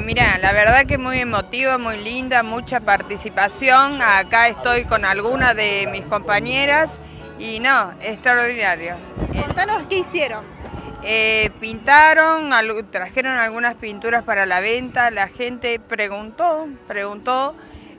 Mirá, la verdad que muy emotiva, muy linda, mucha participación. Acá estoy con algunas de mis compañeras y no, extraordinario. Contanos qué hicieron. Pintaron, trajeron algunas pinturas para la venta, la gente preguntó,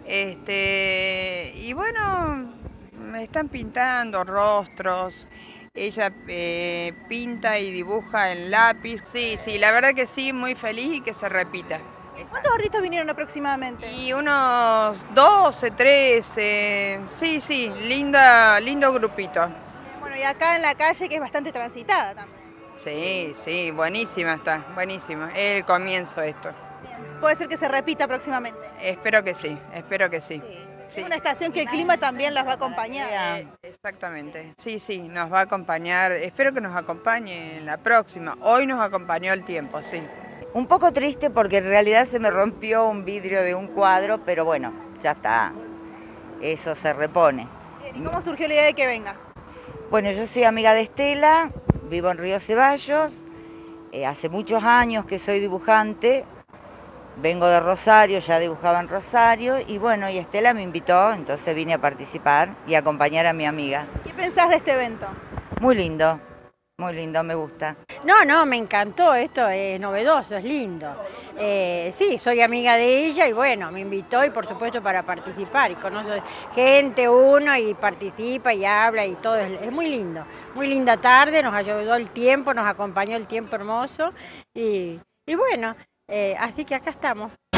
y bueno, me están pintando rostros. Ella pinta y dibuja en lápiz. Sí, sí, la verdad que sí, muy feliz y que se repita. ¿Cuántos artistas vinieron aproximadamente? Y unos 12, 13, sí, sí, lindo grupito. Bueno, y acá en la calle que es bastante transitada también. Sí, sí, buenísima está, buenísima. Es el comienzo de esto. Bien. Puede ser que se repita próximamente. Espero que sí, espero que sí. Sí. Es una estación que el clima también las va a acompañar. Exactamente, sí, sí, nos va a acompañar, espero que nos acompañe en la próxima. Hoy nos acompañó el tiempo, sí. Un poco triste porque en realidad se me rompió un vidrio de un cuadro, pero bueno, ya está, eso se repone. Bien, ¿y cómo surgió la idea de que vengas? Bueno, yo soy amiga de Estela, vivo en Río Ceballos, hace muchos años que soy dibujante, vengo de Rosario, ya dibujaba en Rosario, y bueno, y Estela me invitó, entonces vine a participar y a acompañar a mi amiga. ¿Qué pensás de este evento? Muy lindo, me gusta. No, me encantó, esto es novedoso, es lindo. Sí, soy amiga de ella y bueno, me invitó y por supuesto para participar y conoce gente uno y participa y habla y todo, es muy lindo. Muy linda tarde, nos ayudó el tiempo, nos acompañó el tiempo hermoso y bueno, así que acá estamos.